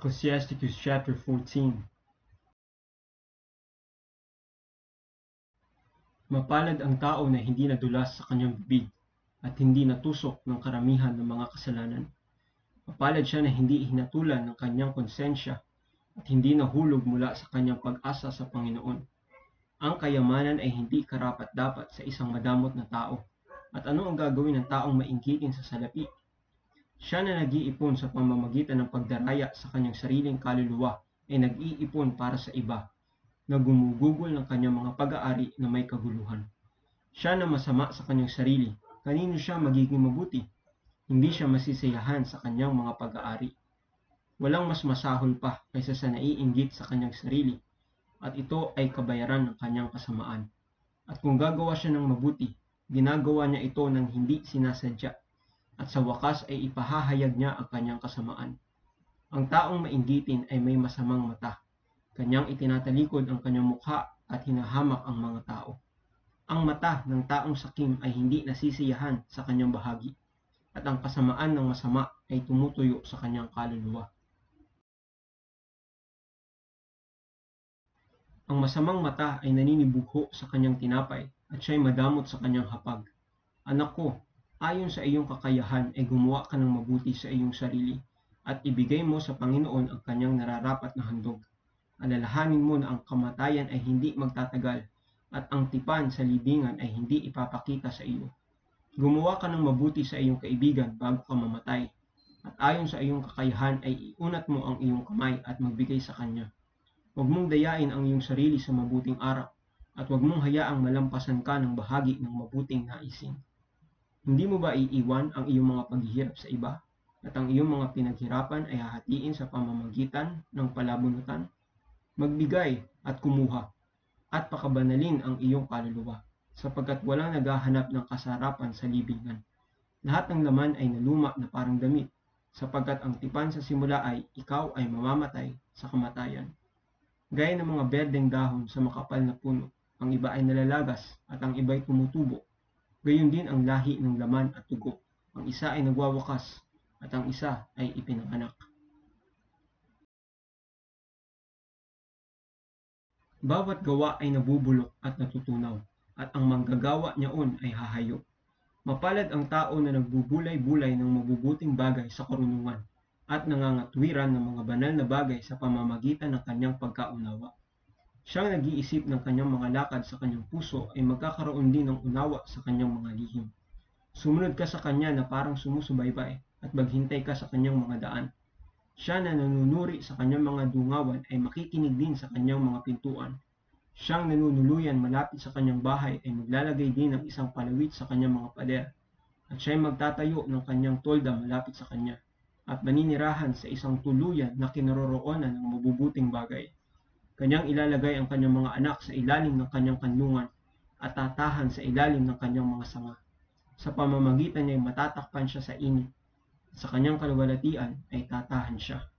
Ecclesiasticus chapter 14. Mapalad ang tao na hindi nadulas sa kanyang bibig at hindi natusok ng karamihan ng mga kasalanan. Mapalad siya na hindi hinatulan ng kanyang konsensya at hindi nahulog mula sa kanyang pag-asa sa Panginoon. Ang kayamanan ay hindi karapat-dapat sa isang madamot na tao. At ano ang gagawin ng taong mainggitin sa salapi? Siya na nag-iipon sa pamamagitan ng pagdaraya sa kanyang sariling kaluluwa ay nag-iipon para sa iba, na gumugugol ng kanyang mga pag-aari na may kaguluhan. Siya na masama sa kanyang sarili, kanino siya magiging mabuti? Hindi siya masisiyahan sa kanyang mga pag-aari. Walang mas masahol pa kaysa sa naiinggit sa kanyang sarili, at ito ay kabayaran ng kanyang kasamaan. At kung gagawa siya ng mabuti, ginagawa niya ito ng hindi sinasadya, at sa wakas ay ipahahayag niya ang kanyang kasamaan. Ang taong mainggitin ay may masamang mata. Kanyang itinatalikod ang kanyang mukha at hinahamak ang mga tao. Ang mata ng taong sakim ay hindi nasisiyahan sa kanyang bahagi, at ang kasamaan ng masama ay tumutuyo sa kanyang kaluluwa. Ang masamang mata ay naninibugho sa kanyang tinapay at siya'y madamot sa kanyang hapag. Anak ko, ayon sa iyong kakayahan ay gumawa ka ng mabuti sa iyong sarili at ibigay mo sa Panginoon ang kanyang nararapat na handog. Alalahanin mo na ang kamatayan ay hindi magtatagal at ang tipan sa libingan ay hindi ipapakita sa iyo. Gumawa ka ng mabuti sa iyong kaibigan bago ka mamatay, at ayon sa iyong kakayahan ay iunat mo ang iyong kamay at magbigay sa kanya. Huwag mong dayain ang iyong sarili sa mabuting araw, at huwag mong hayaang malampasan ka ng bahagi ng mabuting naisin. Hindi mo ba iiwan ang iyong mga paghihirap sa iba, at ang iyong mga pinaghirapan ay hahatiin sa pamamagitan ng palabunutan? Magbigay at kumuha, at pakabanalin ang iyong kaluluwa, sapagkat walang naghahanap ng kasarapan sa libingan. Lahat ng laman ay naluma na parang damit, sapagkat ang tipan sa simula ay ikaw ay mamamatay sa kamatayan. Gaya ng mga berdeng dahon sa makapal na puno, ang iba ay nalalagas at ang iba ay tumutubo. Gayon din ang lahi ng laman at dugo. Ang isa ay nagwawakas at ang isa ay ipinanganak. Bawat gawa ay nabubulok at natutunaw, at ang manggagawa niyaon ay hahayo. Mapalad ang tao na nagbubulay-bulay ng mabubuting bagay sa karunungan, at nangangatwiran ng mga banal na bagay sa pamamagitan ng kanyang pagkaunawa. Siyang nag-iisip ng kanyang mga lakad sa kanyang puso ay magkakaroon din ng unawa sa kanyang mga lihim. Sumunod ka sa kanya na parang sumusubaybay, at maghintay ka sa kanyang mga daan. Siya na nanunuri sa kanyang mga dungawan ay makikinig din sa kanyang mga pintuan. Siyang nanunuluyan malapit sa kanyang bahay ay maglalagay din ng isang palawit sa kanyang mga pader, at siya'y magtatayo ng kanyang tolda malapit sa kanya, at maninirahan sa isang tuluyan na kinaroroonan ng mabubuting bagay. Kanyang ilalagay ang kanyang mga anak sa ilalim ng kanyang kanlungan at tatahan sa ilalim ng kanyang mga sanga. Sa pamamagitan niya ay matatakpan siya sa init. Sa kanyang kaluwalhatian ay tatahan siya.